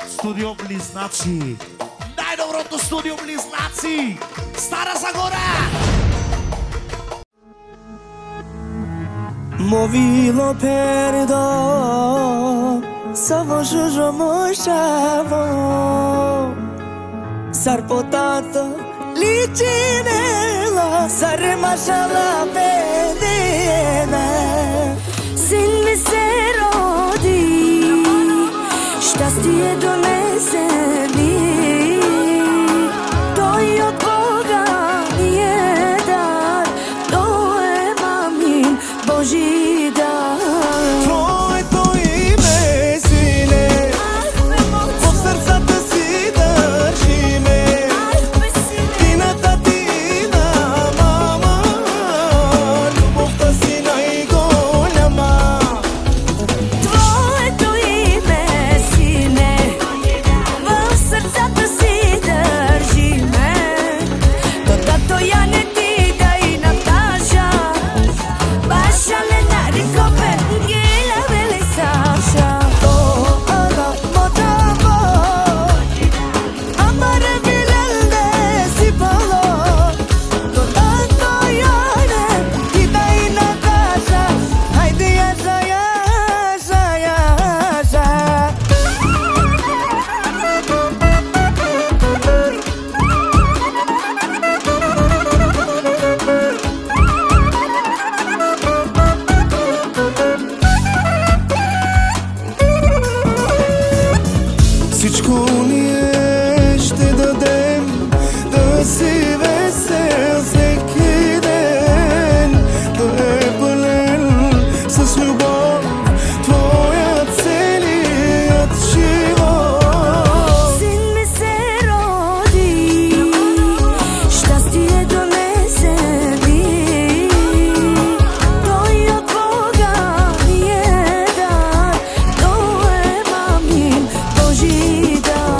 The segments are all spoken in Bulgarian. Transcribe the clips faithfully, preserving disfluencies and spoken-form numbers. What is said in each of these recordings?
Студио Близнаци. Най-доброто студио Близнаци. Стара Загора. Movilo perdo, savo jujo moshavo, sarpotata lichinela, sare mashala pedena, sin mi se rodi, szczęście donese mi, to i od Boga nie dar, to je mamin Boži dar. Твоето име, сине, в сърцата си държиме. Тината ти на мама, любовта си най-голяма. Твоето име, сине, в сърцата си държиме. То тато я не ти да и Наташа, Baša le narikope, gila vele Saša. To aga motavo, amare vilelde si palo. To tato jane, ti da i Natasha, hajde jaša, jaša, jaša. Всичко ние ще дадем, да си весел всеки ден, да е пълен с любов твоя целият живот. Син ми се роди, щастие донесе ми, той от Бога ни е дар, то е мамин Божи дар.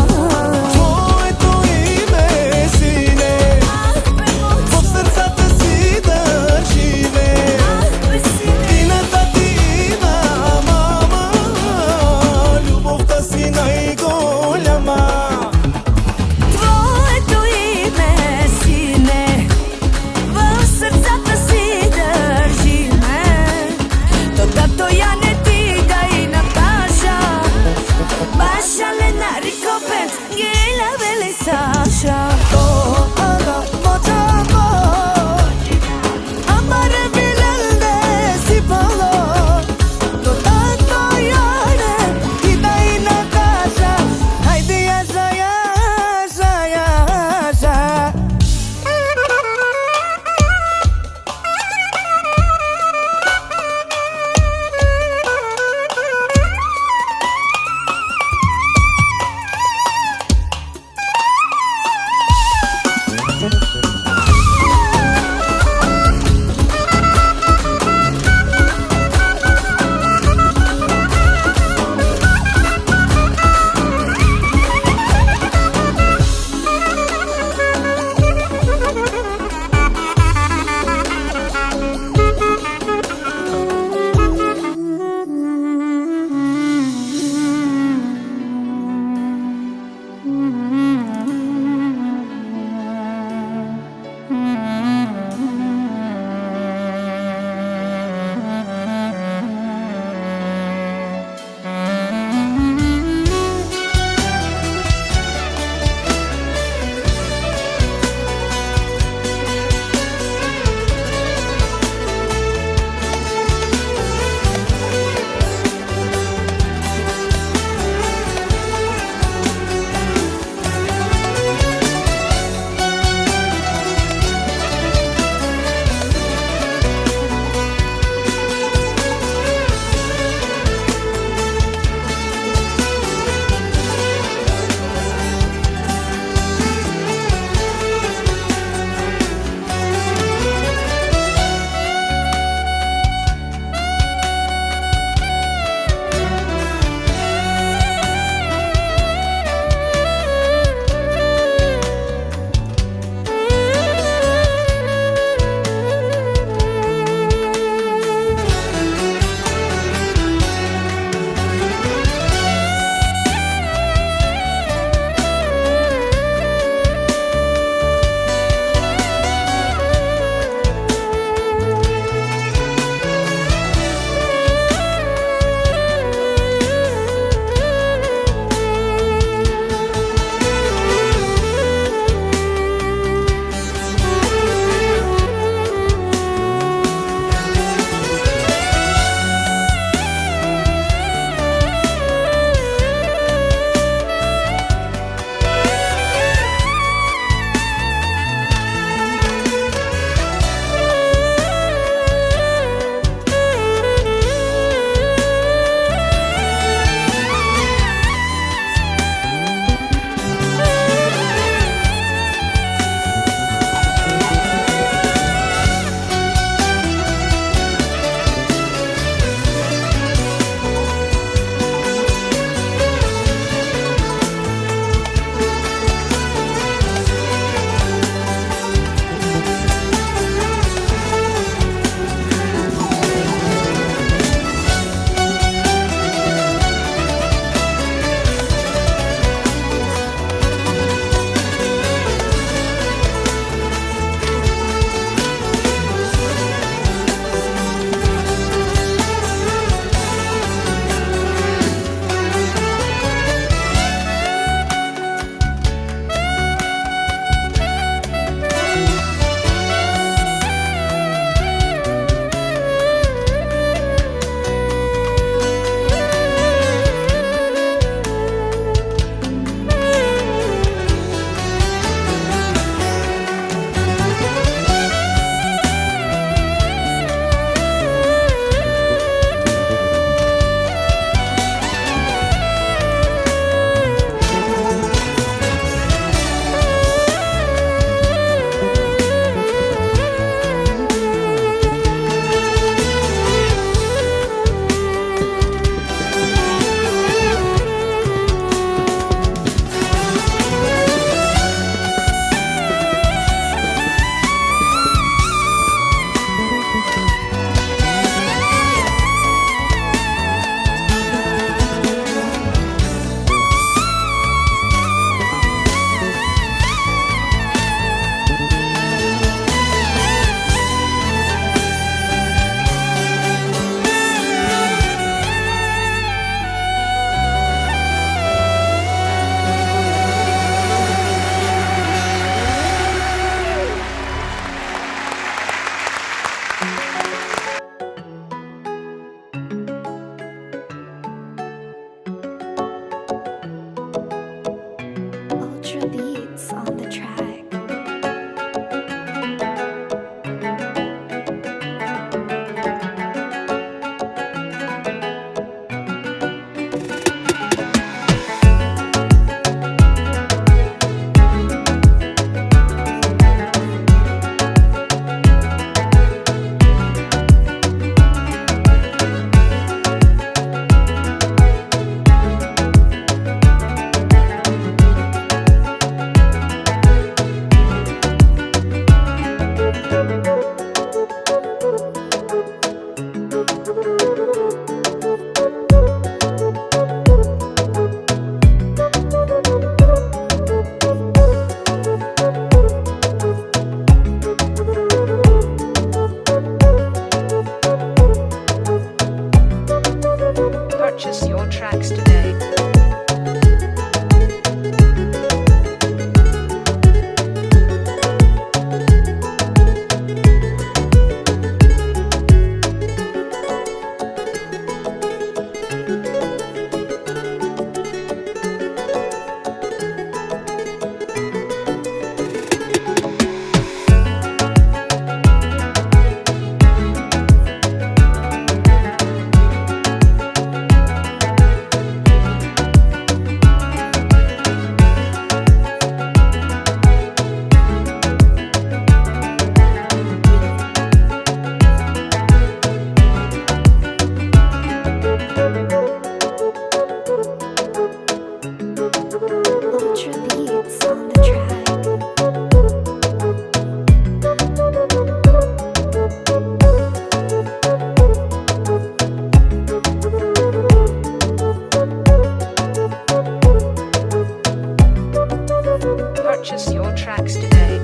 Purchase your tracks today.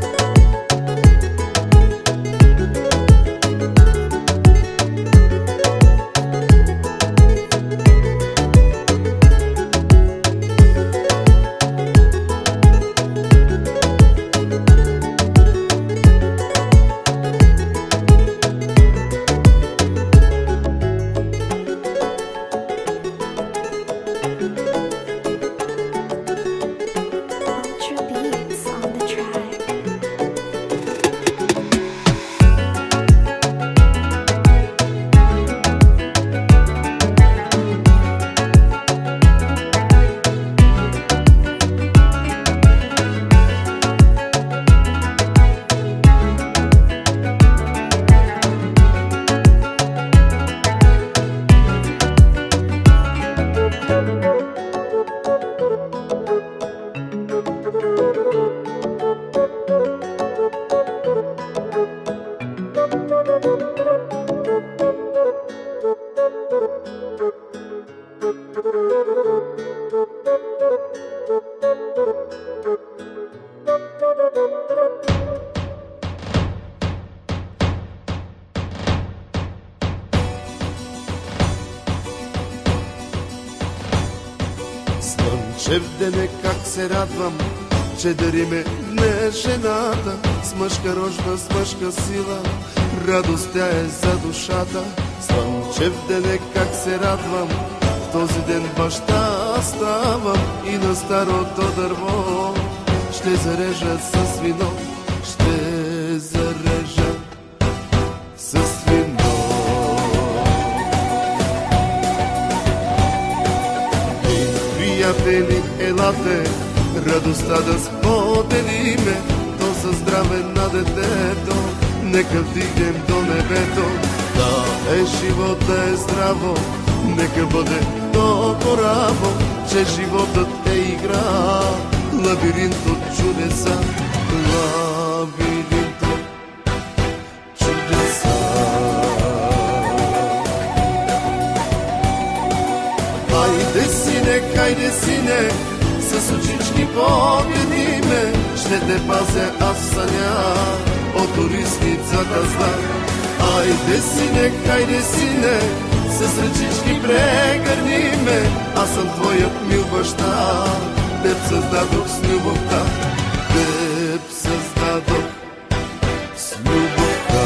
Слънчев как се радвам, че дариме не жената, с мъжка рожба, с мъжка сила, радост тя е за душата. Слънчев дене как се радвам, в този ден баща ставам и на старото дърво ще зарежа с вино, ще зарежа с вино. Ей, приятели, елате, радостта да споделиме, то със здраве на детето, нека вдигнем до небето. Да е живот, да е здраво, нека бъде много рамо, че животът е игра, лабиринт от чудеса, лабиринт от чудеса. Хайде, сине, хайде, сине, с очички погледни ме, ще те пазя аз съня от орисницата зла. Айде, сине, хайде, сине, с ръчички прегърни ме, аз съм твоят мил баща, теб създадох с любовта, теб създадох с любовта.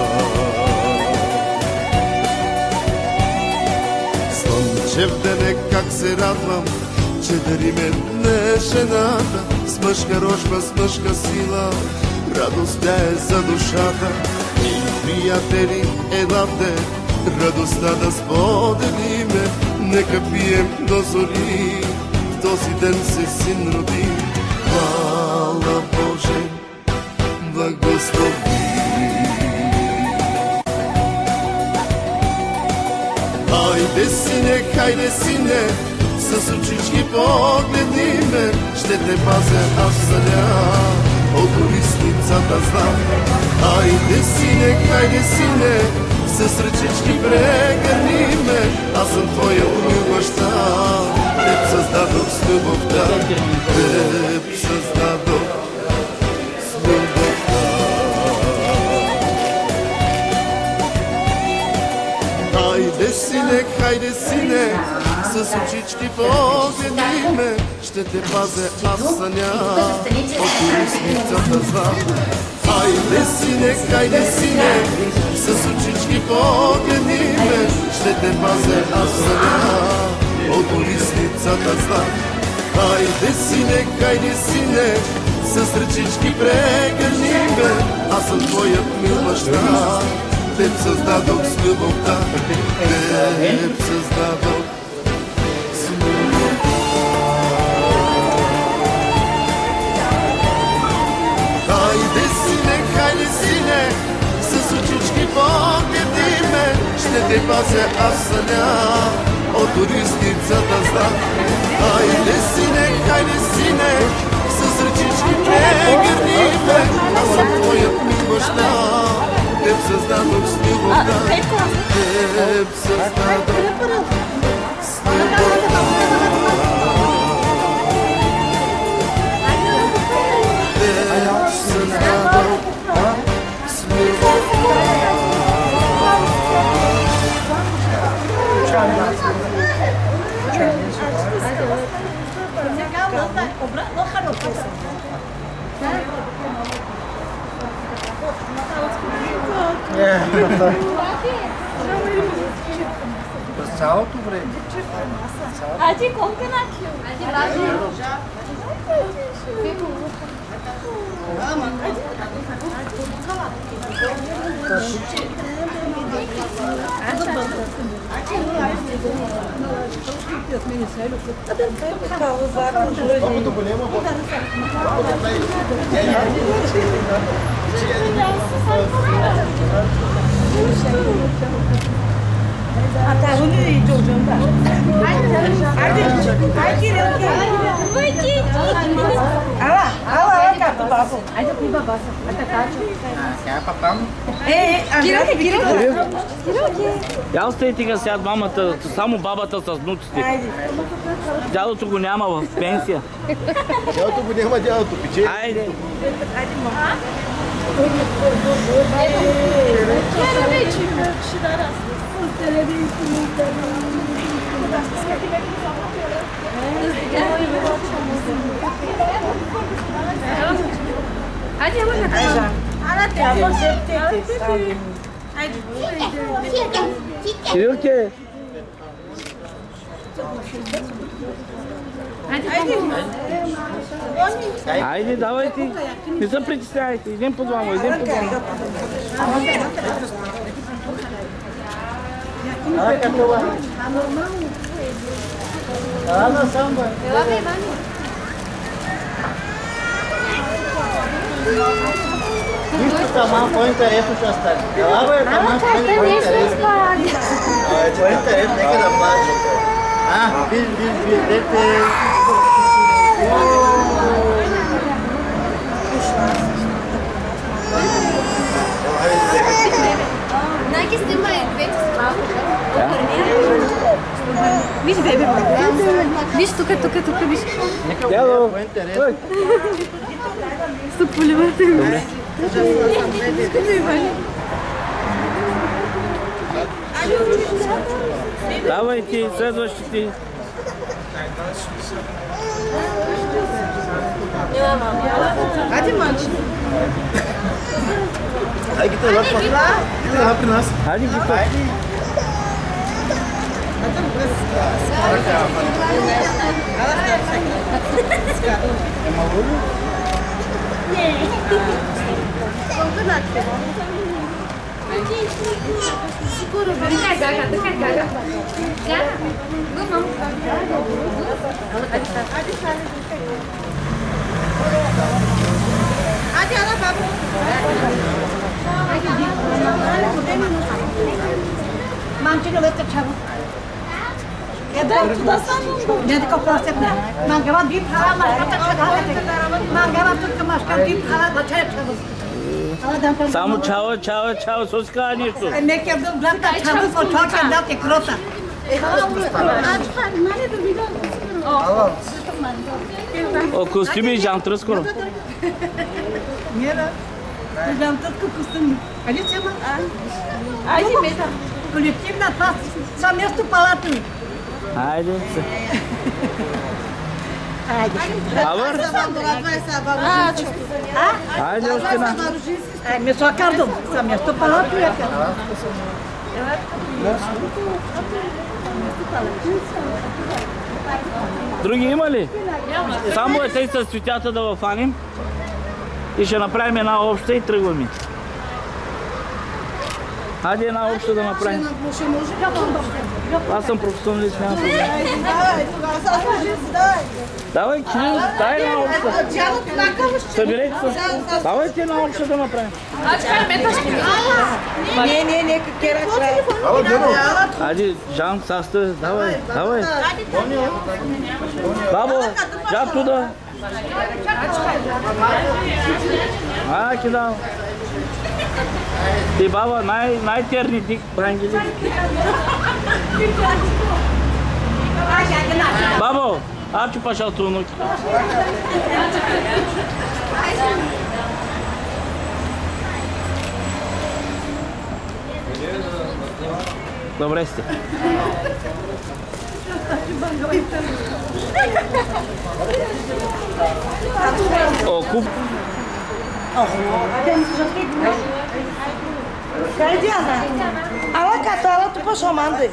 Слънчев дене как се радвам, че дариме не жената, с мъжка рожба, с мъжка сила, радост тя е за душата. И приятели, елате, радостта да споделиме, нека пием до зори, в този ден се син роди. Хвала Боже, благослови. Хайде, сине, хайде, сине, с очички погледни ме, ще те пазя аз съня от орисницата зла. Хайде, сине, хайде, сине, с ръчички прегърни ме, аз съм твоя мил баща, теб създадох с любовта, теб създадох с любовта. Хайде, сине, хайде, сине, с очички погледни ме, ще те пазя аз съня от орисницата зла. Хайде, сине, хайде, сине, с очички погледни ме, ще те пазя аз съня от орисницата зла. Хайде, сине, хайде, сине, с ръчички прегърни ме, аз съм твоят мил баща, теб създадох с любовта, теб създадох с любовта. Хайде, сине, хайде, сине, с очички погледни ме, ще те пазя аз съня от орисницата зла. Хайде, сине, хайде, сине, с ръчички прегърни ме, аз съм твоят мил баща, теб създадох с любовта, теб създадох с любовта. През цялото време. А ти колко начи? Até onde ir, Jojo? Ala, ala, gato babo. Aí eu fui babaça. Até tarde. Тя е папам. Е, Андрея, киро. Я оставите сега сега двамата, само бабата с внуците. Дядото го няма в пенсия. Дядото го няма, дядото пече. Айде. Hadi yavaş yavaş. Кирилке. Айде, давайте. Не се притесняйте. Един по двама, един по двама. Ана самба. Нищо таман по-интересно ще стане. Ела бе, таман по-интересно. По-интересно, нека да плача. А, виж, виж, виж, дете. Nike снимай двете справа. Виж, бебе, Виж тук, тук, тук, виж. Дядо. По-интересно. Са поливате. Добре. Давайте следващите. Хайде, манче. Ай, ги трябва да при нас. Хайде ги пък. Siguro, berikan gaga, dekat gaga. Gaga. Gue mau. Hadi ala babu. Manchego letto chavo. Eda tudasan. Dedi koplasep ne? Mangava dip hala maskata chagala. Mangava tukka maskata dip hala bachaya chavo. Само чао, чао, чао, соска нищо. Не кебдам бланта чavo for talk and that крota. О, костюми жантра скоро. Мера. Жантърка костюми. Али чема? Айде, бета. Колективна това съвместно палата ми. Хайде. Авър? А, чу. Хайде, още една. Ай, ми са кардом. Съвместно палата ми. Други има ли? Само е тъй с цветята да въфаним и ще направим една обща и тръгваме. Хайде една обща да направим. Аз съм професионалист, няма проблем. Давай, Кирил, дай една обща. Съберете се. Давайте една обща да направим. Не, не, не, кера край. Хайде, Жан, Саста, давай, давай. Бабо, Жан туда. А, кидам. Ти баба, най, най-терни дик, брангели. Бабо, а че пашал трунуки. Добре сте. О, куп. Kaj Diana? Ала катала tu pe șomandă.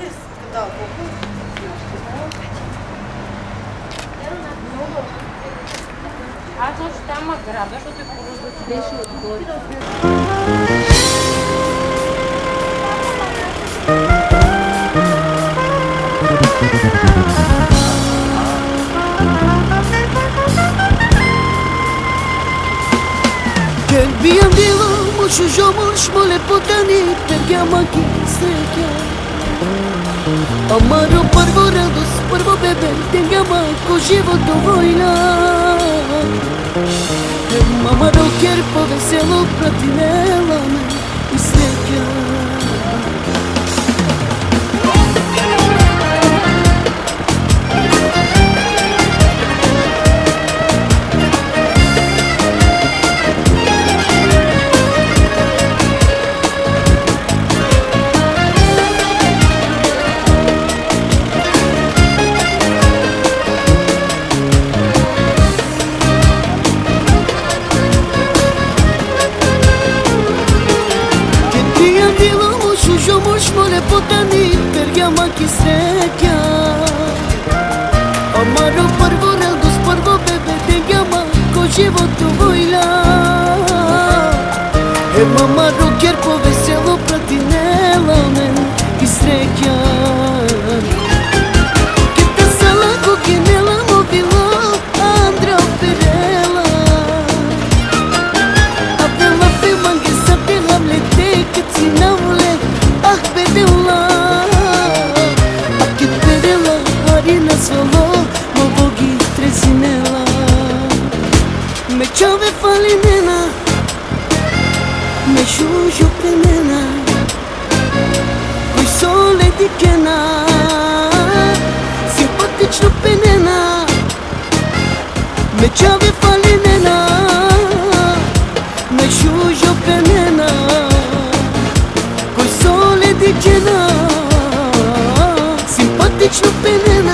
Atunci te-am grabă și o te curăț și doi. Che bien digo, mucho yo mucho le potani, perché amaki sekia. Amaro parvo rados, parvo bebe, tengama koživo to vojna. Amaro kerpo veselo pratinela me i sekia. Potani pergiama kisrekia Amaro parvo rados parvo bebe tengiama koživo tu vojla E mamaro kerpo veselo pratinela men kisrekia Kita sala kokinela movilo Andra operela Apela pe mangesa te hamlete kitsinavle Ah, bedela, akit bedela, harina svalo, mo bogi trezinela. Me čove falinena, me žužu penena, koj sole dikena, simpatično penena. Me čove falinena, me žužu penena. Dikena, simpatično penena.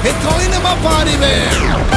We're calling him a party man.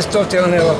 стотил него.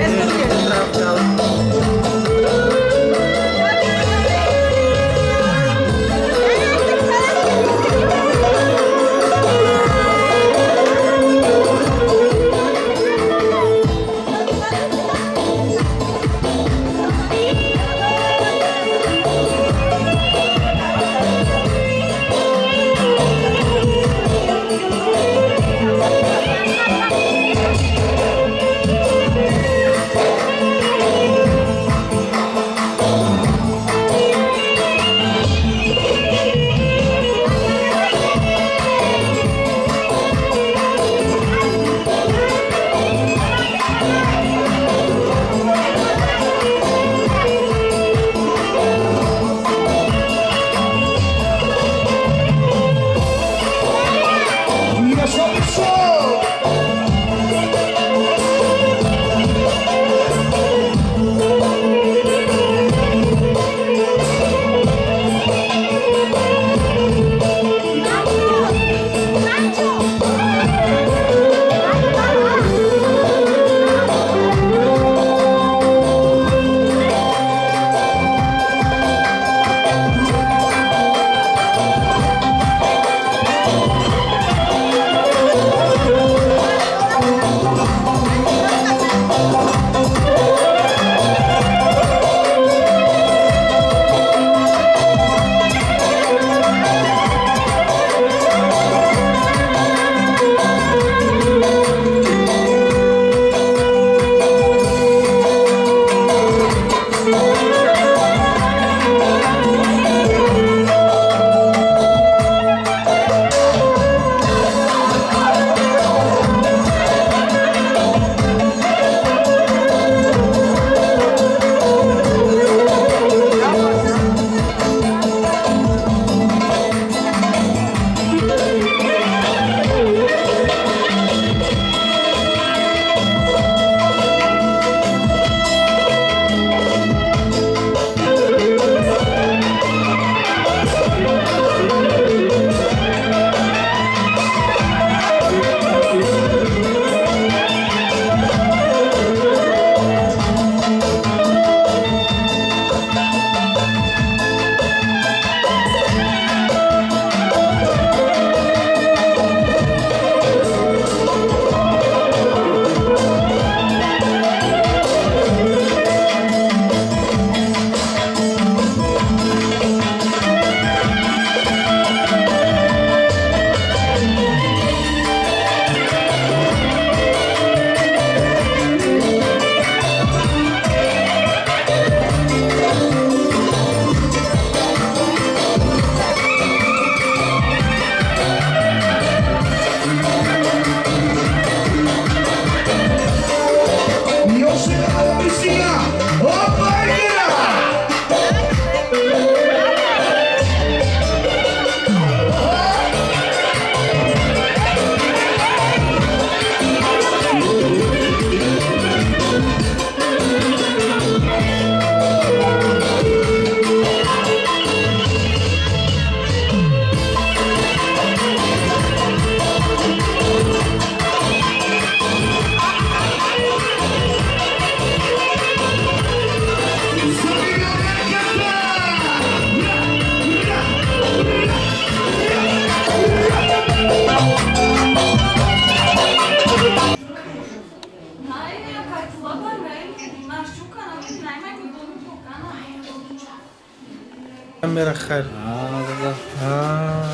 Камера хар. А, да, да. А.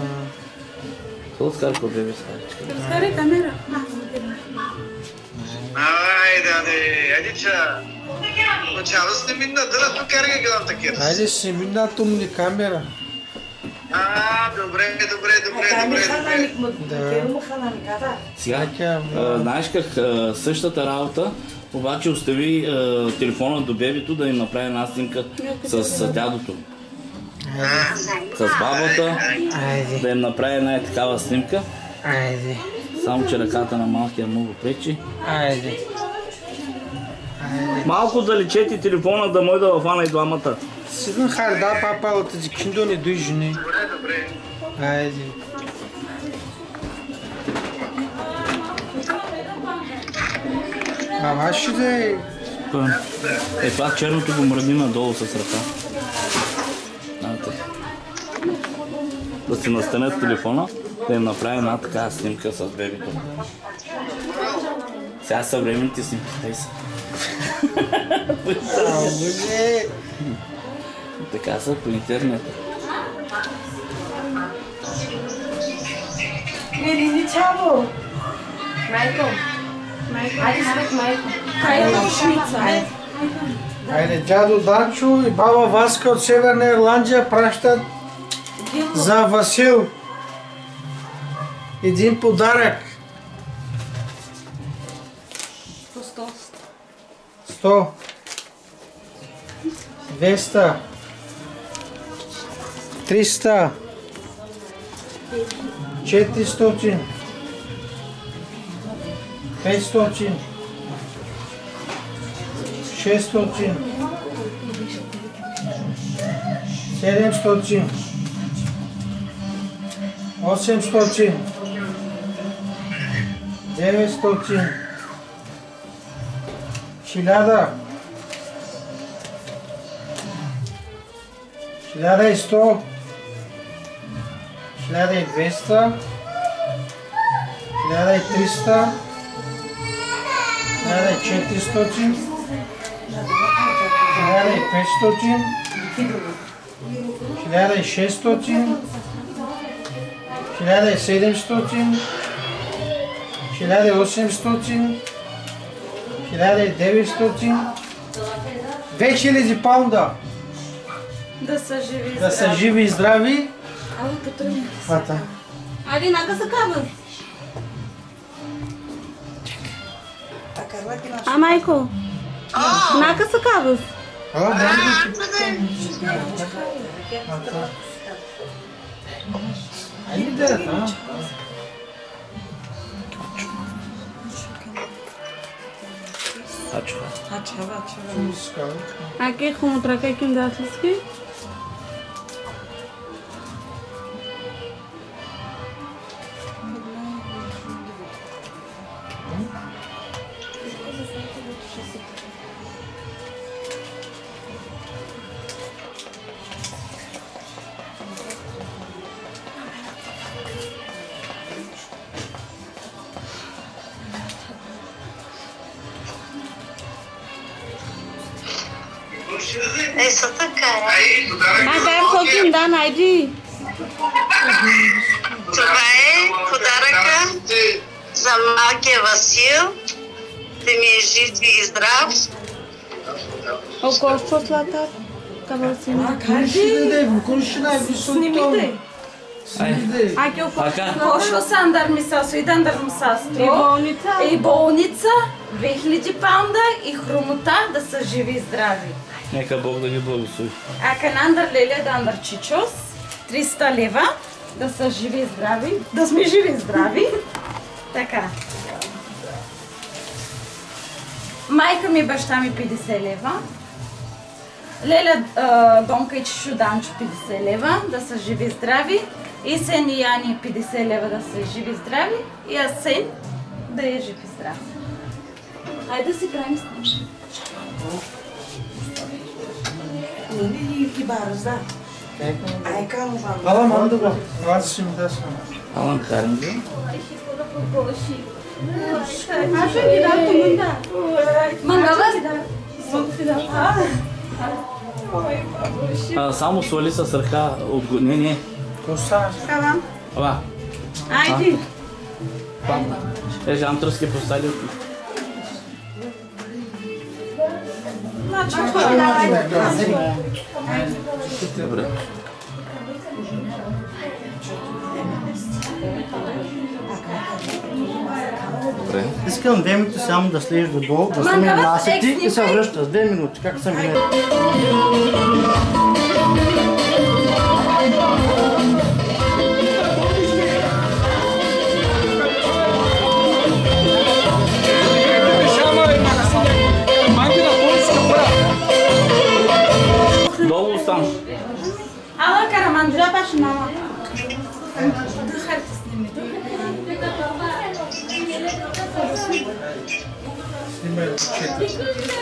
Сол скарко бебе скарчка. Скари камера. Айде, айде, айдича. Но чало сте минна, да да покарга гледам такива. Айде ще минна тумни камера. А, добре, добре, добре, добре, добре. Сега, а, знаеш как а, същата работа, обаче остави а, телефона до бебето да им направи една снимка с, с дядото. С бабата, Айде. да им направи една такава снимка. Айде. Само че ръката на малкия много пречи. Айде. Малко залечете телефона да може да фана и двамата. Сидна хар да папа от тези киндони до жени. Добре, добре. Айде. Това ще да е... Е, това черното го мръдни надолу с ръка. Знаете. Да си настанят телефона, да им направи една такава снимка с бебето. Сега съвременните снимки, тъй са. Така са по интернет. Елини Чаво! Майко. Айде свет, майко. Кайла Шница. Айде, дядо Данчо и баба Васка от Северна Ирландия пращат за Васил един подарък. сто, двеста, триста, четиристотин, петстотин, шестстотин, седемстотин, осемстотин, деветстотин, хиляда, хиляда и сто, хиляда и двеста, хиляда и триста, хиляда и четиристотин, хиляда и петстотин, хиляда и шестстотин, хиляда и седемстотин, хиляда и осемстотин, хиляда и деветстотин, две хиляди паунда. Да са живи и Да са здрави. живи и здрави. Ало, потръгни. Фата. Айде, нека са кабел. А, майко? Нака са кабел. Ало, да. Айде да, а? Ачува. Аки хумутрака ким да атлиски? Е, са така, Ай, дай ходжим, да, найди. това е подаръка за малкия Васил, да ми е жив и здрав. Око, що слата? Кабел си на. Ще даде, букурши най-високо. Снимите. Снимите. Аки око. Така. Кошо сандар мисасо и дандар мисасо. И болница. И болница, две хиляди паунда и хромота да са живи и здрави. Нека Бог да ги благослови. А канандар леле дандар чичос, триста лева, да са живи и здрави, да сме живи и здрави. Така. Майка ми и баща ми петдесет лева. Леля а, Донка и Чичо Данчо петдесет лева, да са живи и здрави. И Сен и Яни петдесет лева, да са живи и здрави. И Асен да е жив и здрав. Хайде да си правим с нощ. Ала, мам да го. Това си ми да съм. Алан Харинги. А, само свали с ръка от... го- Не, не. Коса. Ава. Айди! Е, жантръски поставили. Добре. Добре. Искам две минути само да слезеш до долу, да сме насети и се връща с две минути. Как съм гледал? Долу остан. Ала карамандра баш мама. Дъхайте сними. ме почете.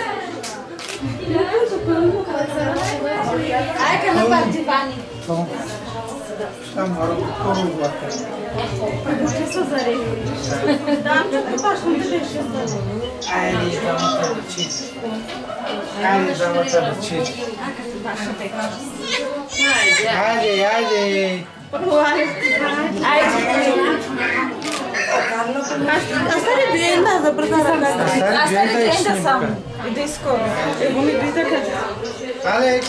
Айка на партивани. Само ръкото влака. Ще се зареди. Да, че това ще ми беше зареди. Айде, дамата речи. Айде, дамата речи. Айде, айде. Остане биенда за бързара. Остане биенда само. Иди скоро. Ево ми бита къде. Алекс.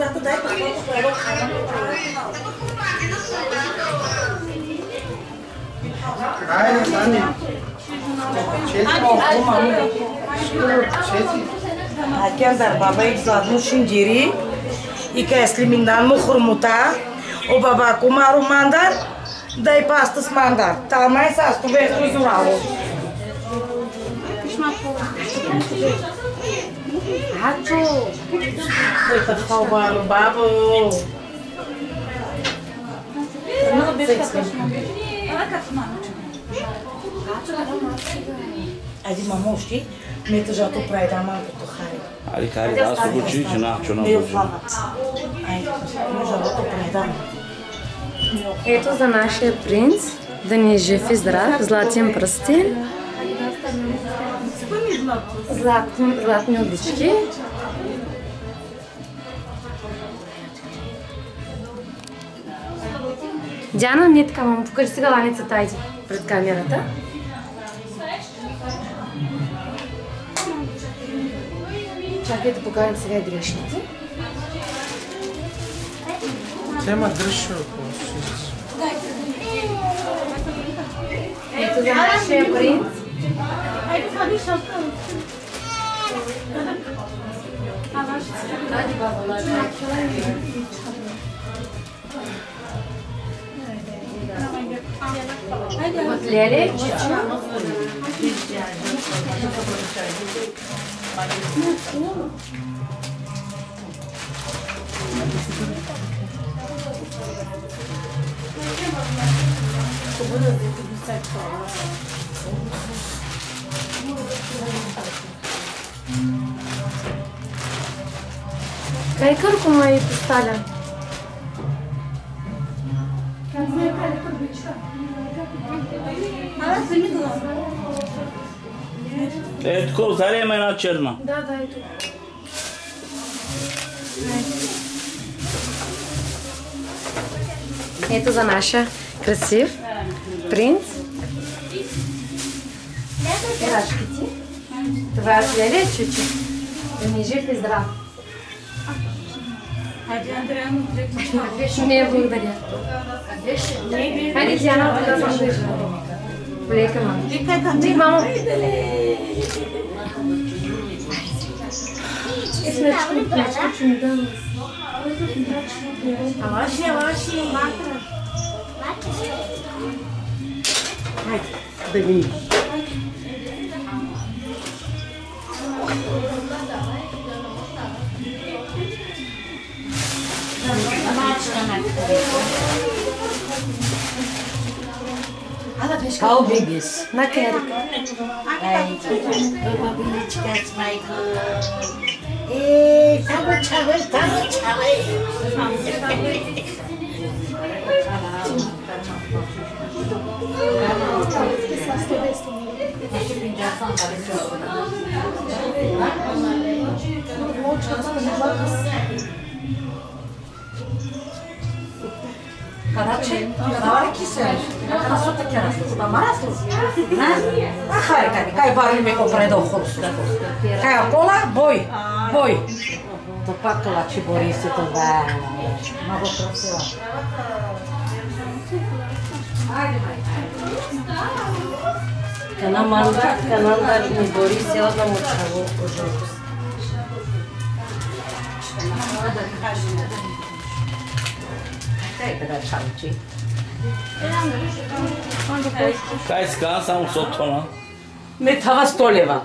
Айде, стани. Акендar baba exadnu shindiri ika eslimindan mu khurmuta o baba kumaru mandar dai pastas mandar tamai sastu vestu zuravo hacho dai pakhawalo babo no beska Ади мамошки, мето жато прави да малко то хари. Ари, хари, да, се го чи, че на, че на Мео фанат. Айде, жато прави да. Ето за нашия принц, да ни е жив и здрав, златен пръстен, златни, златни обички. Диана, не така, мамо, покажи сега ланицата, айде, пред камерата. Чакай да покажем сега и грешните. Тема дръжшо. Ето за нашия принц. От Леле, Чичо. Кай кърко ме и поставя? Е, такова, заре има една черна. Да, да, ето. Ето за наша красив принц. Рашките. Това е от Леле, Чучо. Да ми е жив и здрав. Хайде, Андрея, му трето. Не, благодаря. Хайде, Диана, да съм държа. Лека, мамо. Дик, мамо. Е, смечко ми плечко, че ми да... Аваши, аваши. Хайде, да видим. How big is? Na quero. Ai, babylicica, Michael. Ei, tava chave, tava chave. Karachi, kadar kişiler. Nasıl takıyorlar? Burada marasın. Ha? Hayır, kay, kay bari mi comprei do curso. Kay cola, boy, boy. To pakla ci Borisy to ba. Mało prosiła. Kanamanda, kananda ni Borisy odna mu trzeba użyć. Кай си каза само сотона? Ме това сто лева.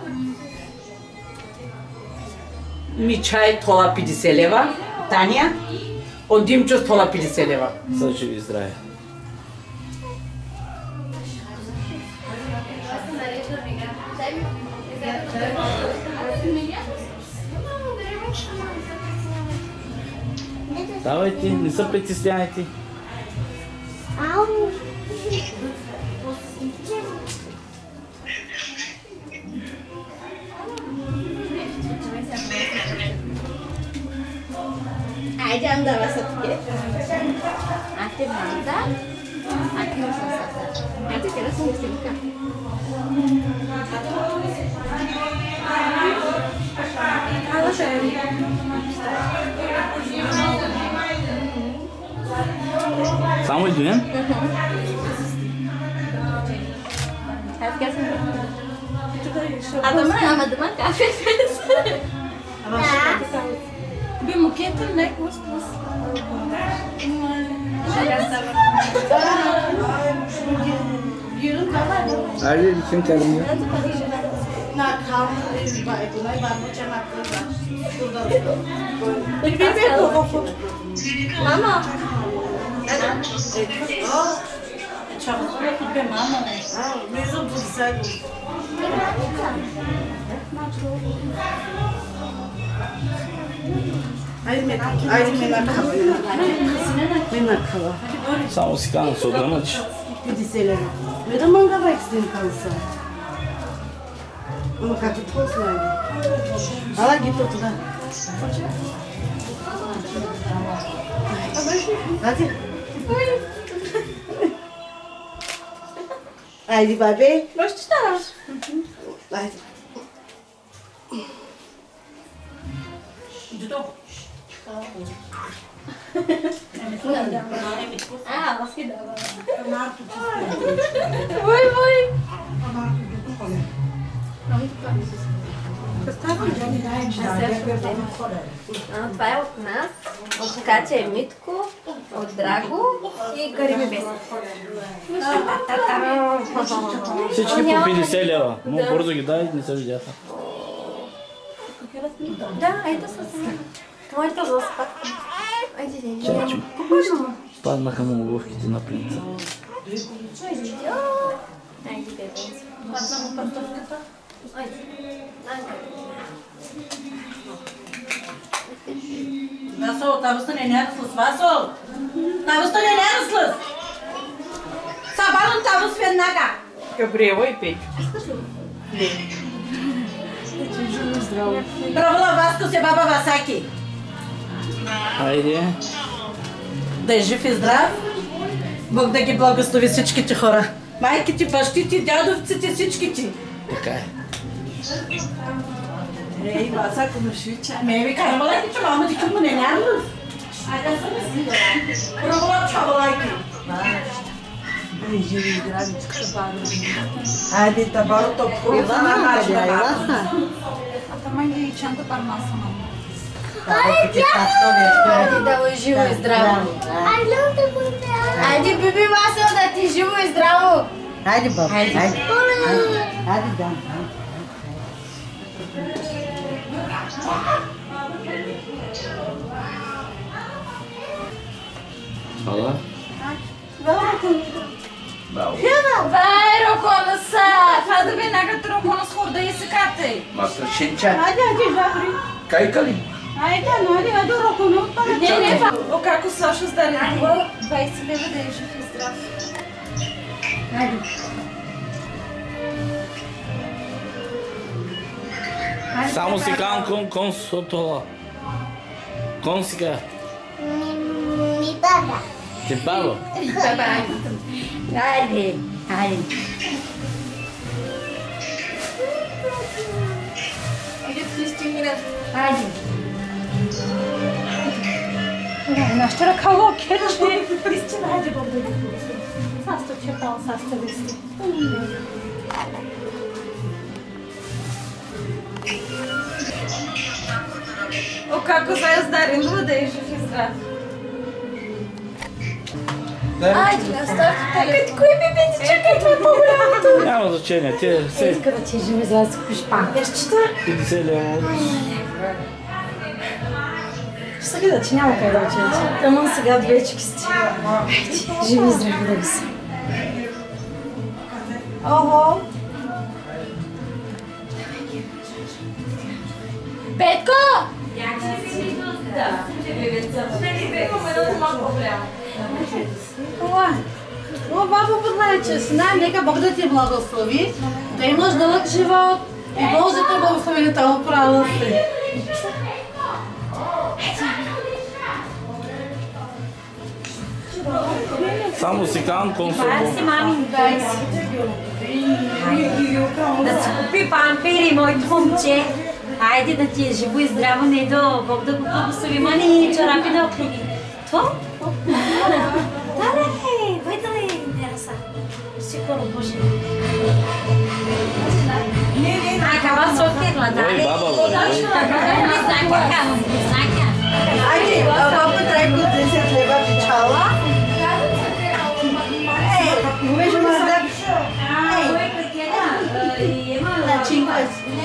Ми чай тола петдесет лева. Таня, от Димчо тола петдесет лева. Са живи и здраве. Давайте, не се притесняйте. Ау! Айде, ам да вас отпие. Ате манда, ате не съм сата. Ате къде съм симка. Ала ще е. Само един? Аз къде съм? А да ма, ама да ма кафе се. Да. Би мукетен не кускус. Айде, личин карам я. Мама! Чакай, мама. Не съм посадил. Айде ме, айде ме накава. Ме накава. Само си канам се огъначи. петдесет лева. Ме да мангава екстен канса. Ама като после айде. Ала ги то туда. Айде. Айде, бабе. Може ти ставаш? Айде. А, аз ги дава. Вой, вой. Това е от нас, от Катя и Митко, от Драго и Кариме Бесов. Всички по петдесет лева. Много бързо ги дай, не се видяха. Да, ето с моята лоспа. Айде, айде. Чачо. Паднаха му обувките на принца. Айде, бебенци. Падна му пантовката. Айде. Васо, тавъста не неръслъс, Васо! Тавъста не неръслъс! Сабален тавъс веднага! Габриела и Петю. Браво, Васко се баба Васаки! Айде. Да е жив и здрав! Бог да ги благослови всичките хора! Майките, бащите, дядовците, всичките! Така е. Ей, Васако ме швича. Ме ви карам лайки, че мама ти към не няма. Айде, съм си. Браво, чава лайки! Ай, живи и здрави, че баба. Айде, табарото обхова на нашата баба. А там айде и чанта пармаса, мама. Айде да е живо и здраво. Айде, биби Васо, да ти живо и здраво. Айде, баба. Айде. Айде, да. Ала? Браво. Vai, Roconosa! Fada bem na gata Roconos corda e secate. Mostra chincha. Айде, айде, жабри. Кайкали. Айде, ну, айде, айде, Роконо. Не, не, о како Саша здари това? двайсет лева да е жив и здрав. Айде. Само си кан кон кон сотола. Кон си ка. Mi baba. Ти баба. Баба. Айде, айде. Айде, ти стигна. Айде. Нашата ръка локерче. Истина, айде Бог да ги пусти. Састо чепал, састо листи. О, како зајас даринува да е жив и здрав. Айде, не остави телефон. Кои бебети, чакай, това е по-голямото. Няма значение, те се Иска да ти е живо и здрав, да си купиш памперчета. петдесет лева. Ще се видя, че няма къде да отидете. Ама сега двечки сте. Айде, живи и здрави да ви са. Охо! Петко! О, бабо Подлайчесна, нека Бог да ти благослови, да имаш дълъг живот и Божията благословение оправила се. Само си кан консул. Това си мамин, дай си. Да си купи пампери, моето момче. Айде да ти е живо и здраво, Недо. Бог да го благослови. Мани, чорапи да оплюги. Това? Да, да, е. Бъде ли интереса? Сигурно, Боже. Ай, кава соки глада. Ой, баба, бе. Не знам как, не знам как. Айде, баба Трайко десет лева печала. Ей, може да... Ей, начинка.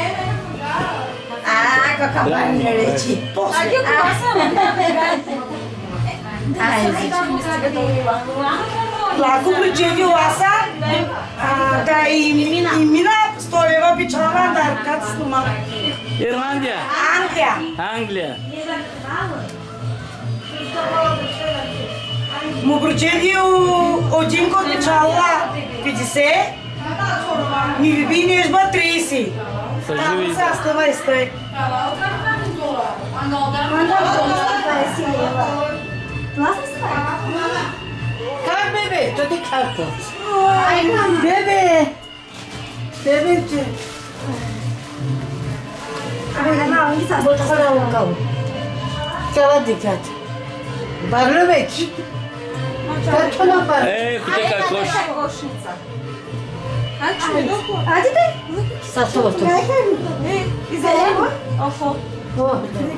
А, кака бане речи. Аки купаса. Ай, Лако причеди ласа, да и мина сто лева печала, да кат снома. Ирландия. Англия. Англия. Му причеди один кот печала петдесет, ми биби нежба тридесет. Там се остава и стой. Как бебе? То ти карта. Ай, бебе. Бебе че. Ай, на онги са ботхора лонгау. Кава дикат. Барло вече. Като на бар. Е, кутека кош. Ади те? Сасовото. Изелева? Охо. О,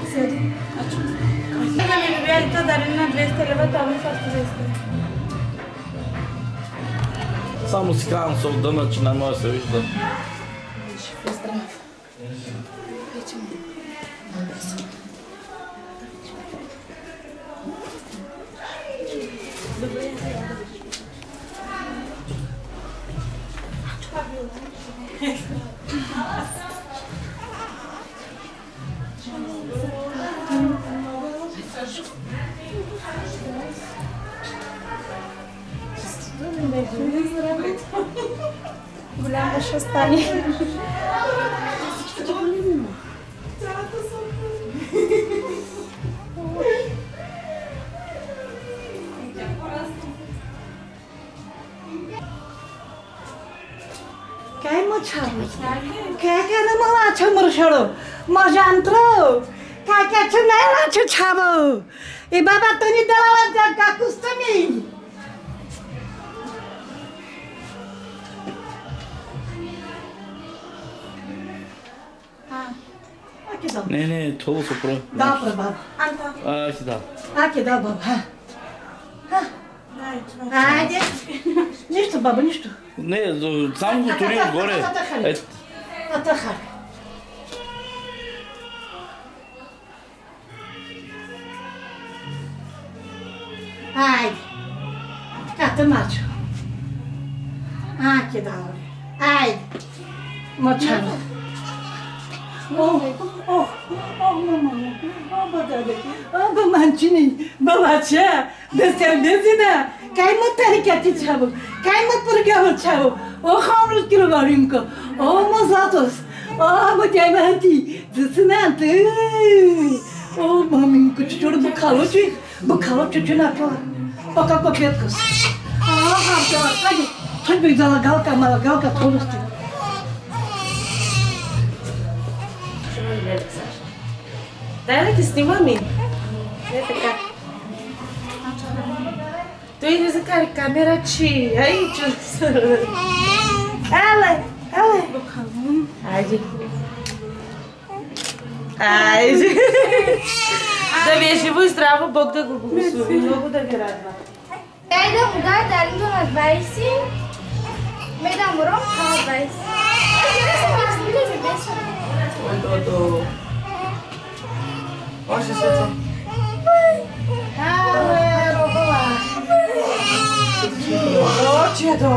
Да ми били то дарен на двеста лева, там е факт двеста. Само си кан со дъна, че не може да се вижда. Голяма ще стане. Кай мачаро? Кай кай на мала чамршаро? Мажантро? Кай кай чунайла чучаво? И баба то ни дала за какустами. Не, не, това са про. Да, баба. А, си да. Аки да, баба. Айде. Нищо, баба, нищо. Не, само го тури отгоре. Е, Атахар. Айде. Ката мачо. Аки да, айде. Мачано. Oh, oh, oh, mama, oh, badade, oh, bamanchini, balacha, beserdesina, kai matari kati chavo, kai matpurgavo chavo, oh, hamrus kilovarinko, oh, mozatos, oh, badyamanti, zesinante, oh, maminko, chuchur bukhalochi, bukhalochi chunato, poka kopietkos, oh, hamtala, hadi, chodź zalagalka, malagalka, tolusti. Дай да ти снимам ми. Не така. Той не закари камера, че... Ай, чу... Еле, еле. Айде. Айде. Да ви е живо и здраво, Бог да го благослови. Много да ви радва. Дай да му дай дарито на двайсет. Ме да му ром на двайсет. До... Още сето. Але, робила. Оче до.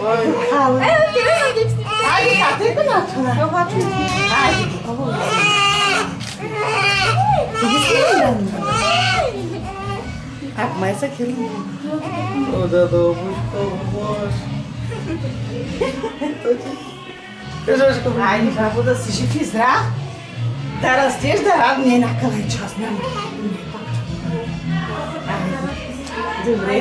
Але. Ево, ти ме са гипсни. Айде, кате го натуна. Айде, Acum mai să chilăm. O, da, da, o buși, Ai, nici budu si și fi zdrav, dar răstești de rad, nena, că la-i ceas, mi-am Добре.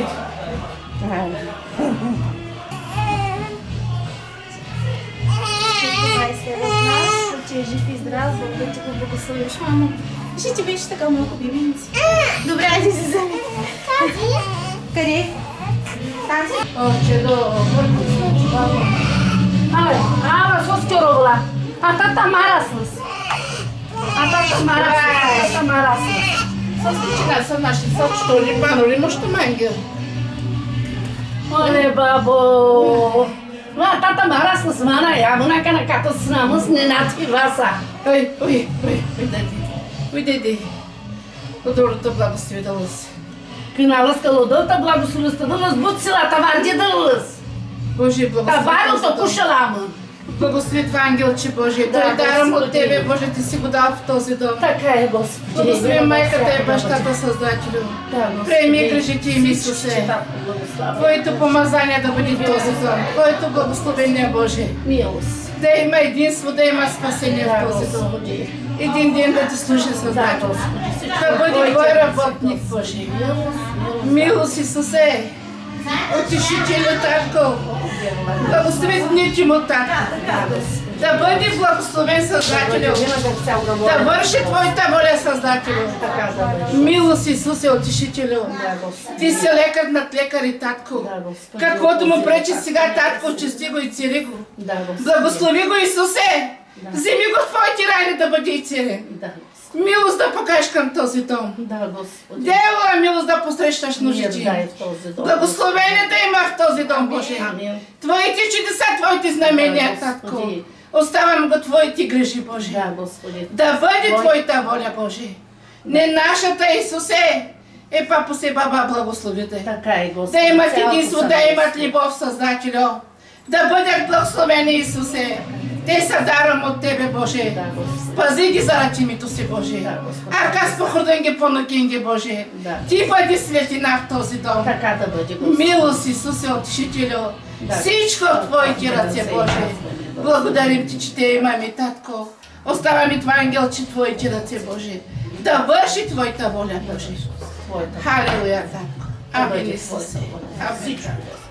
Това е след нас, че е жив и здрав, Бог да ти го благословиш, мамо. Ще ти беше така малко бибенци. Добре, айде си вземи. Тази? Къде? Тази? О, че до върху. Абе, абе, сос керовла. А тата мараслас. А тата мараслас. Тата мараслас. Сос кичина са наши сок, що ли пано ли нощо мангел? Оле, бабо. Ма, тата мараслас мана, я мунака на като снамус не надви васа. Ой, ой, ой, ой, дади. Ой, дади. Доброто благослови да лъс. Киналас калодълта благословността да лъс, буд силата варди да лъс. Боже, благослови. Табарото кушалама. Благослови това ангелче Божие. Той дарам от Тебе, Боже, Ти си го дал в този дом. Така е, Господи. Благослови майката и бащата Създателю. Приеми грижите им, Исусе. Твоето помазание да бъде в този дом. Твоето благословение, Боже. Милост. Да има единство, да има спасение в този дом. Един ден да Ти служи, Създател. Да бъде Твой работник, Боже. Милост, Исусе. Утешителю, Татко. Благослови дните му, Татко. Да бъде благословен Създателю. Да върши Твоята воля, Създателю. Милост, Исусе, Утешителю. Ти си лекар над лекари, Татко. Каквото му пречи сега, Татко, очисти го и цели го. Благослови го, Исусе. Вземи го в Твоите рани да бъде и цели. Милост да покажеш към този дом. Да, Господи. Дявола, милост да посрещаш нуждите. Благословение да има в този дом, Боже. Твоите чудеса, Твоите знамения, Татко. Оставам го Твоите грижи, Боже. Да, Господи. Да бъде Твоята воля, Боже. Не нашата, Исусе. Е, папо се, баба, благословите. Така е, Господи. Да имат единство, да имат любов, Създателю. Да бъдат благословени, Исусе. Те са даром от Тебе, Боже. Пази ги заради името си, Боже. Ако аз похорден ги понакин ги, Боже. Ти бъди светлина в този дом. Така да бъде, Господи. Милост, Исусе, Утешителю. Всичко в Твоите ръце, Боже. Благодарим Ти, че Те имаме, Татко. Оставаме Това ангелче в Твоите ръце, Боже. Да върши Твоята воля, Боже. Халелуя, Татко. Амин, Исусе. Амин.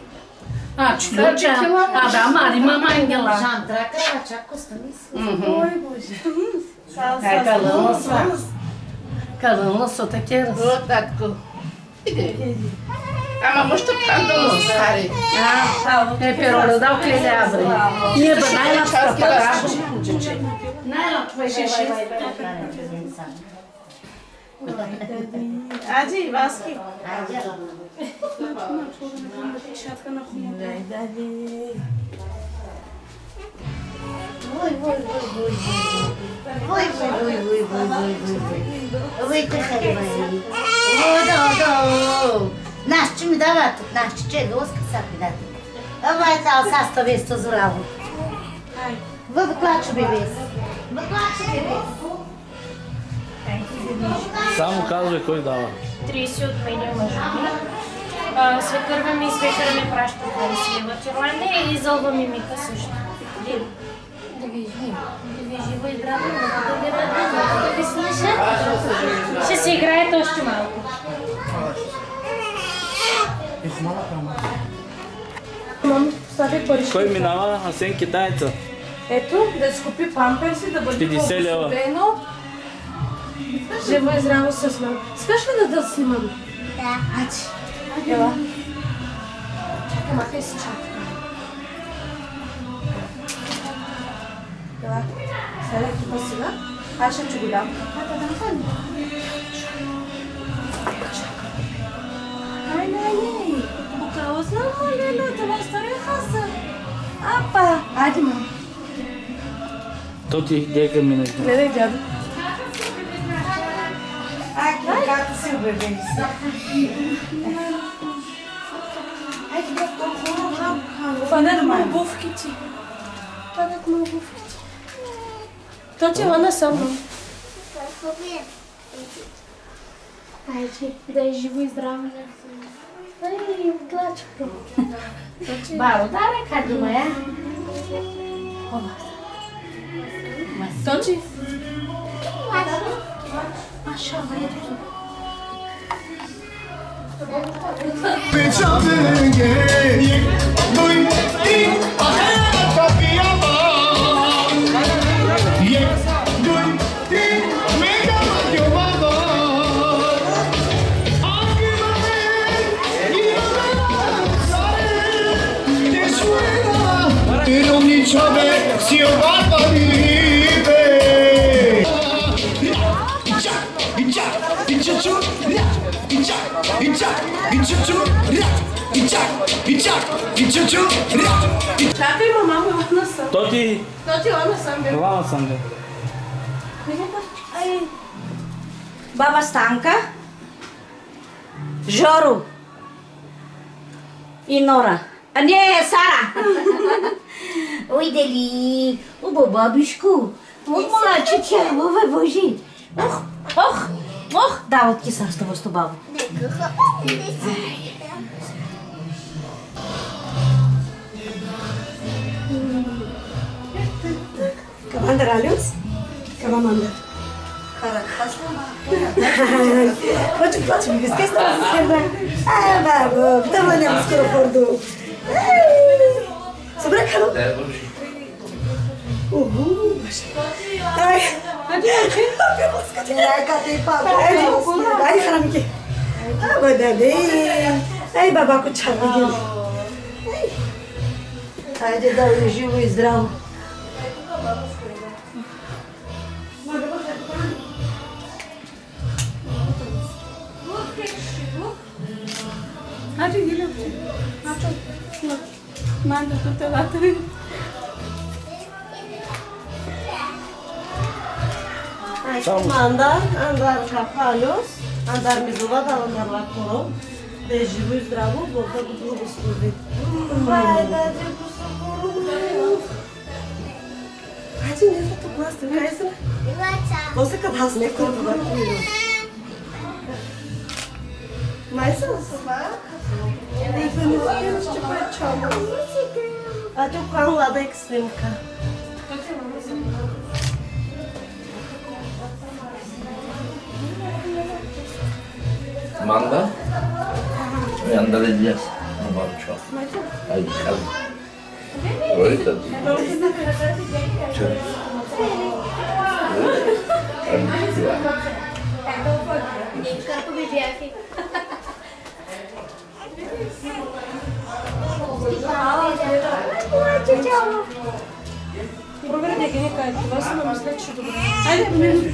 А, чулюча. А, да, мари, мама ангела. Жан, тракара, чако стани си. Ой, Боже. Ай, калънла сва. Калънла со такера. О, Татко. Иде. Ама мъщо прандало стари. А, е, перо дал клеля, абре. Ние ба най-лапска пара. Най-лапка беше шест. Ади, Васки. Ой, ой, ой, ой, ой, ой, ой, ой, ой, ой, кахали, ой, да, да, наш че ми дават, наш че е доска са ми дадат. Ама е цял саста веста за работа. Въклачо бебес, въклачо бебес. Само казвай кой дава. трийсет от мене мъжови. Свекърва ми и свекъра ми праща двайсет лева в Ирландия и зълба ми Мика също. Да ви жива. Да ви жива и здрава, да ви радва, да ви слуша. Ще си играете още малко. Мам, стави пари. Кой минава? Асен китайца. Ето, да си купи памперси, да бъде петдесет лева. по-обособено. Живо и здраво с мен. Искаш ли да да снимам? Да. Ади. Ела. Чакай, махай си чакай. Ела. Седай тук сега. Аз ще ти го дам. Ай, не, не. Букала знам, леле, това стария хаса. Апа. Айде, мам. То ти дека мине. Гледай, дядо. Ай, както си обявили си. Айде, бе, толкова. Фанер му обувките. Фанер му обувките. То ти е лана само. Айде, да е живо и здраво. Ай, клачко. Бао, да, река дума, я. Точи? Маша, ето. Чакай, мама, ладна съм. Тоти! Тоти, ладна съм, бе. Ладна съм, бе. Баба Станка, Жоро и Нора. А не, Сара! Ой, дели, оба бабишко. Ох, младче тя, бабе, божи. Ох, ох, ох, да, от киса с това бабо. Камандър Алиус? Камандър. Почу, почу, ми вискай става за схерда. А, бабо, това няма скоро хордо. Събра кано? Уху, баша. Ай, ади, ади. Скати. Райка ти папа. Ай, харамки. А, бададе. Ай, бабако чарва. Айде да е живо и здраво. Hadi gel öpeceğim. Ha çok. Ben de tutuyorum. Andar, andar Carvalhos, andar Mizulada, andar Lacoro, de živo i zdravo, Bog da ga blagoslovi. Vai da te blagoslovi. Hajde, ne znam to plasti, kaj se? После kad has neko това криво. Майса? Не фамилия, ще пречам. А ти кан лада екстремка. Manda? Anda de dias. Não vai cho. Aí de casa. Oi, tá. Проверете ги некај, това се нам след што добро. Ајде, помени.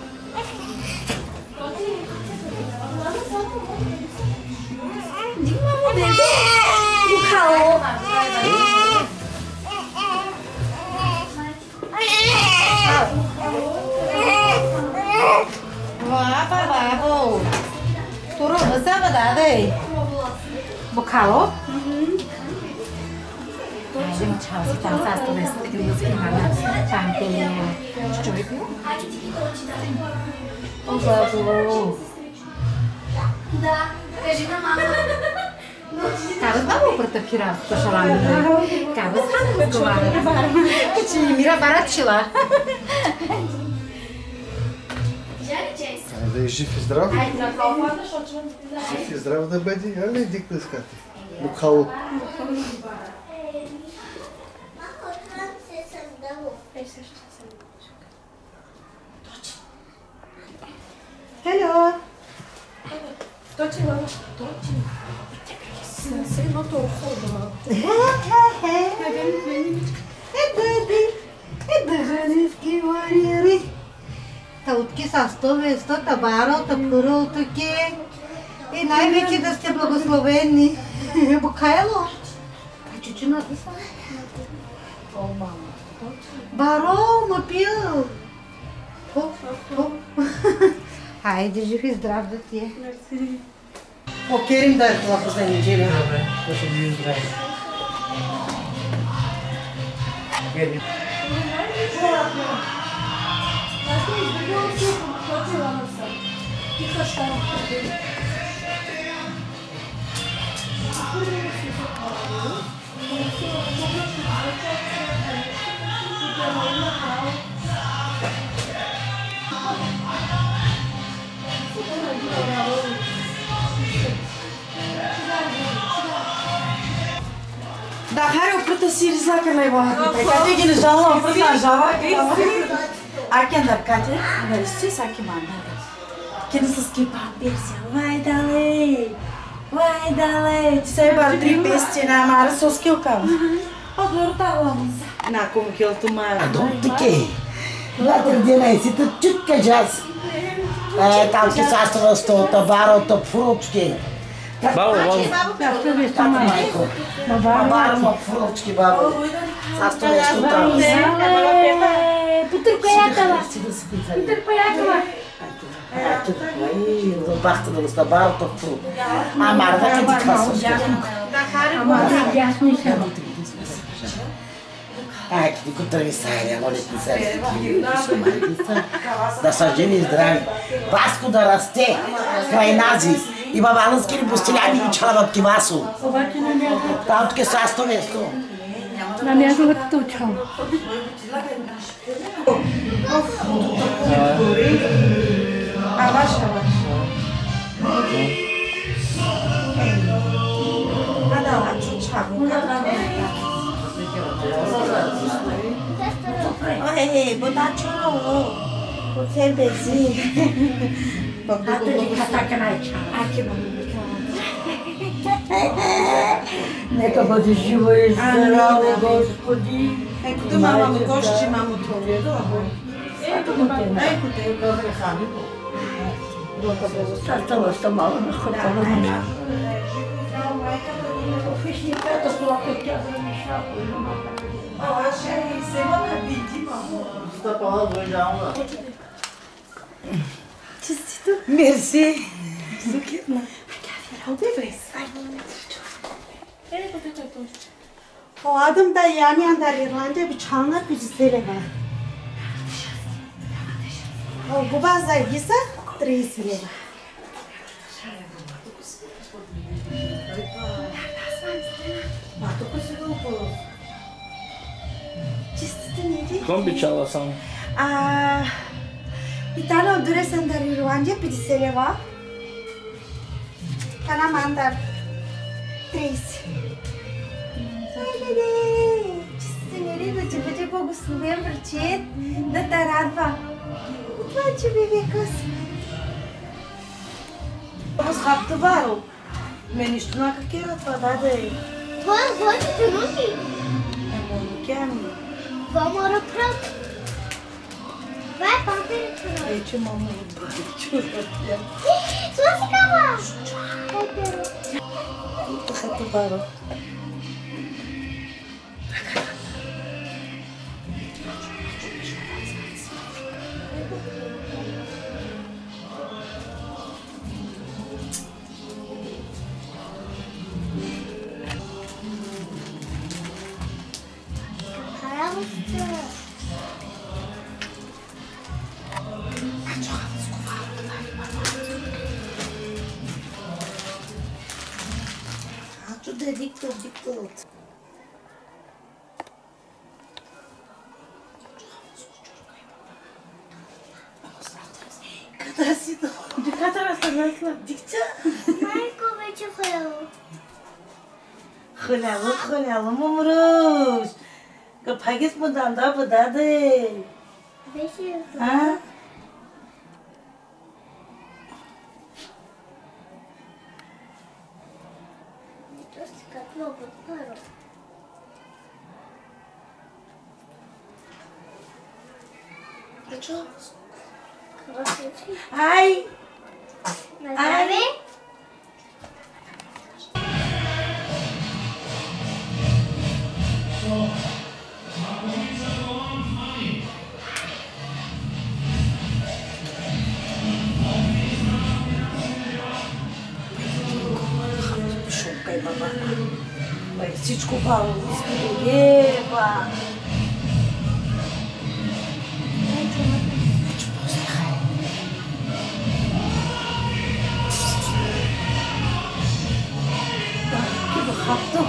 Димамо, бебе! Бухало! Баба, бабо! Туро, възава даде! Бухало? Айде, чао си там, са сто десет хиляди мана. Там те е... Що ви пил? О, бабо! Да, кажи на мама. Кабas бабо претърпира с шалами. Кабас хана разговаря. Качи мира барачила. Да е жив и здрав. Айде, на колко защото Жив и здрав да бъде, а ли дикна скати? Бухало. Hello! Точи, мама. Точи. Се едното ухода. Едъжански варири. Та утки са сто весто, табаро, тапуро, утки. И най-вече да сте благословени. Букайло. А чучината са? О, мама. Баро, ма пил. О, о. Хайде, жив и здрав да ти е. Покерим да е това последна неделя. Добре, да ще ви здрави. Герим. Da care o frută siriza că l-ai luat. Cate gine jala o frută java. Aqui andar cate, agora isso é aqui manda. Que não se esquipa persia. Vai dale. Vai dale. Sai bar tripeste na mara só skill cam. Agora tá vamos. Na como que eu tomar. Don't que. Lá tem dia na esse tu chut que já. É, tal que só estou estou tabaro to fruit que. Бабо, бабо. Бабаро ма фручки, бабо. Састо нещо там. Путър коякава. Путър коякава. Ай, бахта да стабаро то фрут. А марда ке ти касо. Ай, ке ти кутрави саря, моля ти саря. Да са жени и здрави. Васко да расте край нази. И бабалънски ли постеляни ги чалават кивасо. Там тук е састо место. На мястото учам. А ваша, ваша. А да, а чучаво. Ой, бодачо. Você beijinho. Até de catar que não aqui Не како да живееш здраво, Господи. Ето да мама му кошчи, мамо твоето. Ето го те. Ето те го хами. Става ста мало на хотела на. Честито. Мерси. Сукирна. O adam da yani andar İrlanda bir çanlar gücüsüyle var. O bu bazı giyse tresiyle var. Kom bi čala samo? А, и тана одурес андар Ирландия петдесет лева. Тана мандар тридесет. Леле, чисто нали да ти бъде благословен врачет, да те радва. Това, че бе къс. Аз хапта баро. Ме нищо на какера това даде. Това е твоите руки. Емо лукями. Това мора прат. Това е памперето. Вече мамо отбави чудо. Това си кава. Памперо. Хапта баро. Диктор, диктор. Къде си то? Диката разтърнасла. Дикча? Майко вече хляло. Хляло, хляло, мумруш. Капагис му данда подаде. Беше А? Много паро. А чо? Красивче. Ай! На здраве. Шукай, мама. Бай, всичко баво, ева. kaptık.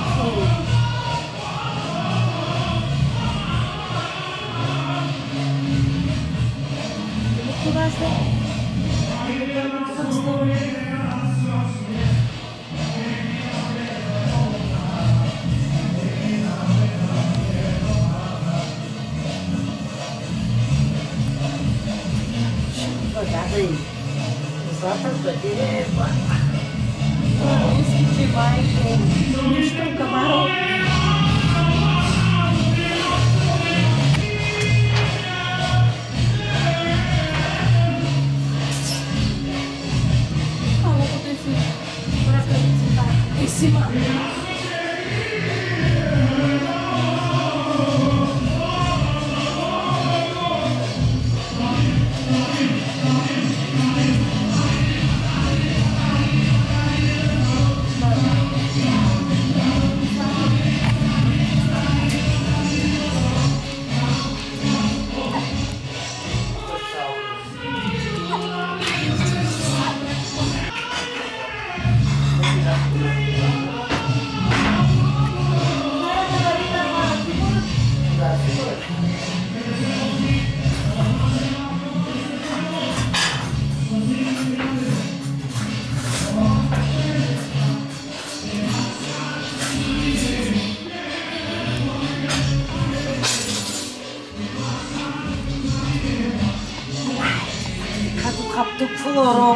Exatas bebê, isso que vai, estou camarão. Em cima. Kaptık floru.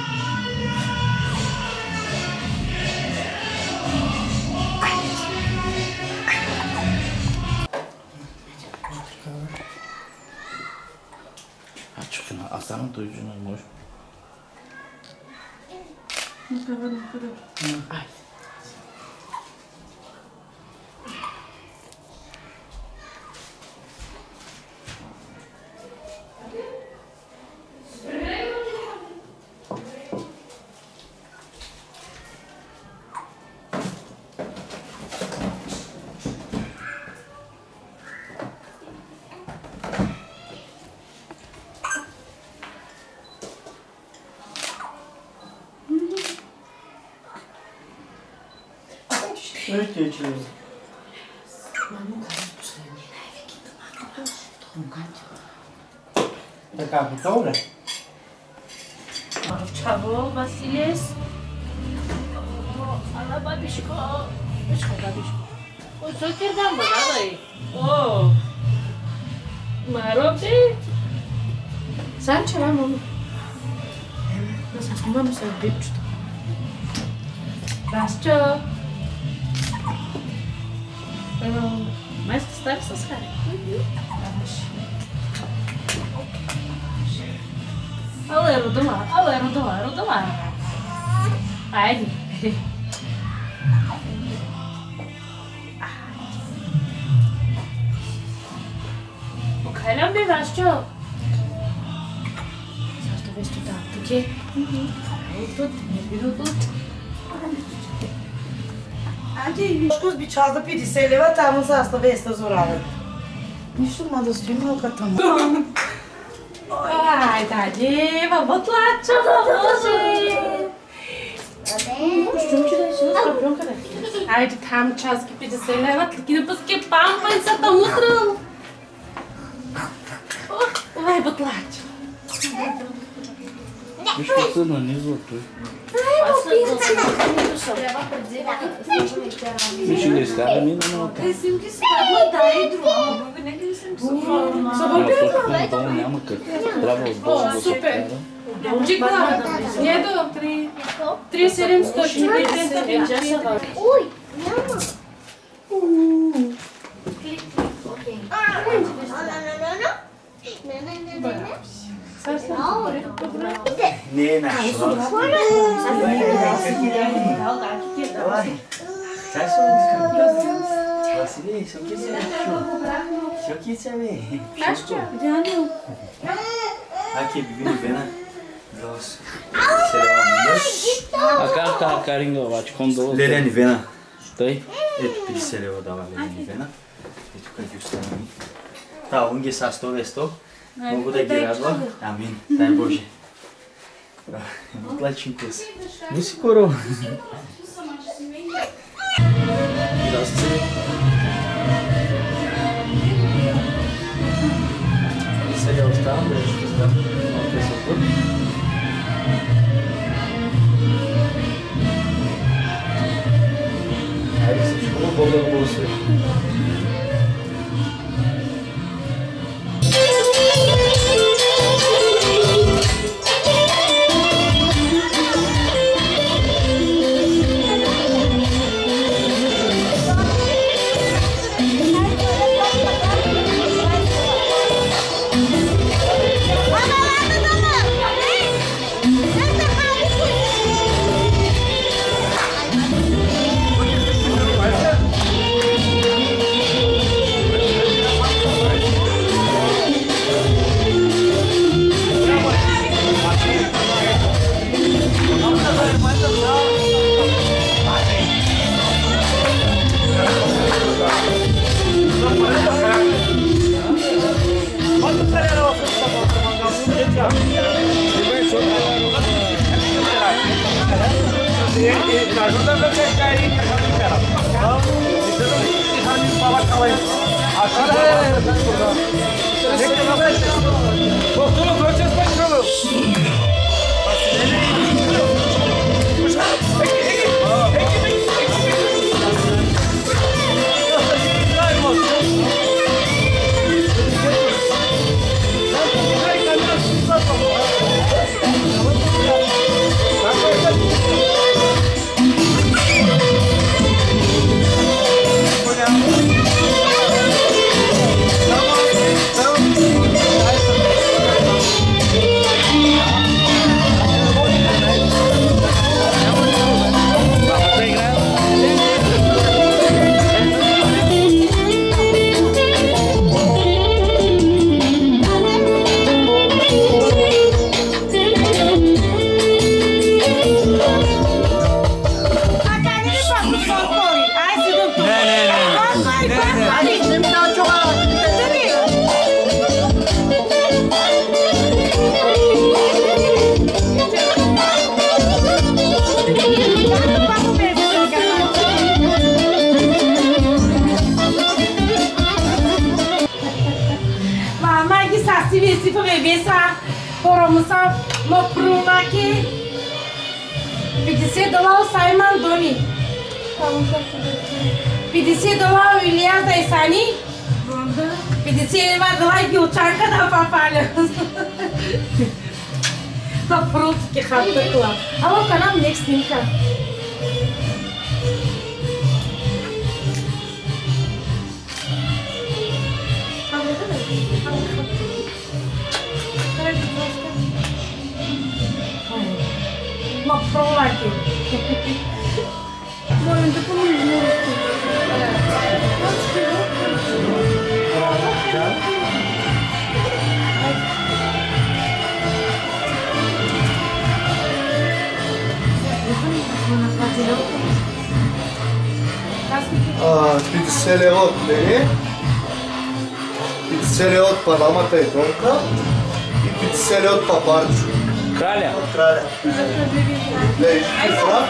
Açık na, aslanın duyucuna moş. Ne kadar ne kadar. Ay. Öyle geçiyoruz. Така, готов ли? Чаго, Василис? Ала, бабишко. Бабишко, бабишко. Ой, сой кердам ба, давай. О. Маро ти? Сам чара, мама. Да се снимам с бебчето. Басчо. Mais que está essas caras. Olha o do mar, olha o do mar, o do mar. Ai. O cara me vasco. Zašto veš tu tam, tu je? Тут, не видно тут. Ади, шкус би час да петдесет лева, таму са двеста зорава. Нищо ма да стои малка тама. Ай, дади, баба плача, да може. Що ми да ще на скорпионка да ки? Айде там час ки петдесет лева, таки да пъски пампа и са там утран. Ай, батлача. Виж какво се нанизва той. Ми ще ги изкараме и на малка. Долу няма как. Трябва отдолу да се изкара. Чикла, еду. Три седемстотин. Ой, няма. Клик, окей. Не е нашо. Василий, що ки се Що ки се бе? Нашо, Дянил. Аки бивини вена. Dos. А как та каринга обаче? Кондоло? Лелени вена. Той? Ето петдесет лева дава лелени вена. Ето как ги оставим. Та, он ги са сто весто. Много да ги радва. Амин. Дай Боже. Плачим се. Не си коро. Здрасти. Сега оставам да ще знам малко късото. Хайде всичко, Бог да го благослови. пятьдесят долларов Илья Зайсани. пятьдесят долларов Гилчанка на папаля. По-прутски хатъкла. Ало канам нек снимка. Ма пролаки. Моlim da pomožemo. пятьдесят лева от Лени, пятьдесят лева от Панамата и Донка и пятьдесят лева от Папарчо. Краля? От краля. Лей, фраг.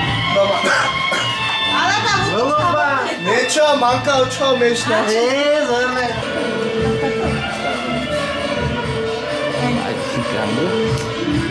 Не ча, манка, оча, мешна. Е, зърне. Айде си камера.